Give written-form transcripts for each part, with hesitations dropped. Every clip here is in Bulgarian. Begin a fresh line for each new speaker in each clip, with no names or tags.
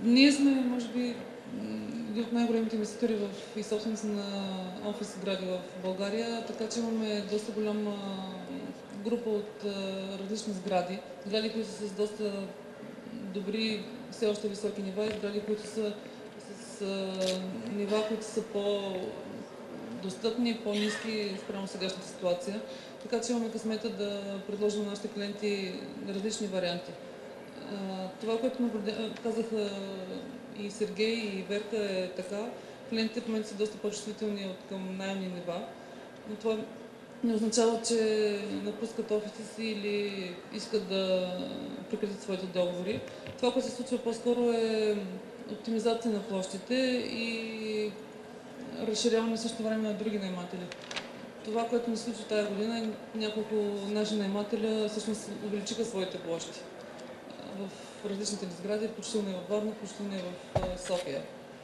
Ние сме, може би, един от най-големите инвеститори и собственици на офис сгради в България, така че имаме доста голяма група от различни сгради. Сгради, които са с доста добри, все още високи нива, и сгради, които са с нива, които са по-достъпни, по-ниски спрямо сегашната ситуация. Така че имаме късмета да предложим на нашите клиенти различни варианти. Това, което казаха и Сергей, и Верка, е така. Клиентите в момента са доста по-чувствителни от към наемни нива, но това не означава, че напускат офиса си или искат да прекратят своите договори. Това, което се случва по-скоро, е оптимизация на площите и разширяване в същото време на други наематели. Това, което ни случи тази година, няколко наши наемателя всъщност увеличиха своите площи в различните сгради, включително и във Варна, включително и в София.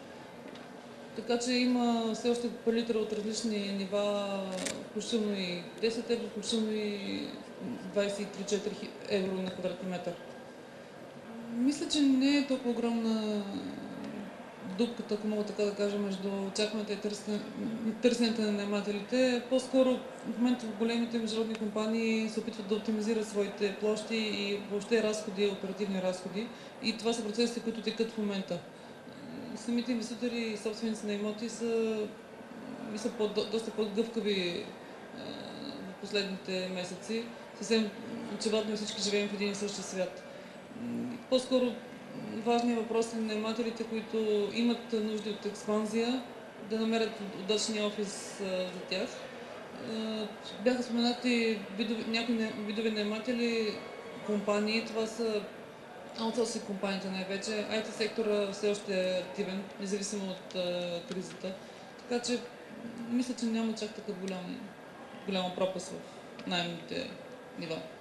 Така че има все още палитра от различни нива, включително и 10 евро, включително и 23-4 евро на квадратен метър. Мисля, че не е толкова огромна дупката, ако мога така да кажа, между очакването и търсенето на наемателите. По-скоро в момента големите международни компании се опитват да оптимизират своите площи и въобще разходи, оперативни разходи. И това са процесите, които текат в момента. Самите инвеститори и собственици на имоти са доста по-гъвкави в последните месеци. Съвсем очевидно всички живеем в един и същи свят. По-скоро важният въпрос на наемателите, които имат нужди от експанзия, да намерят удачния офис за тях. Бяха споменати някои видови наематели, компании. Това са аутсорсинг компаниите най-вече. IT сектора все още е активен, независимо от кризата. Така че мисля, че няма чак такъв голяма пропаст в наемните нива.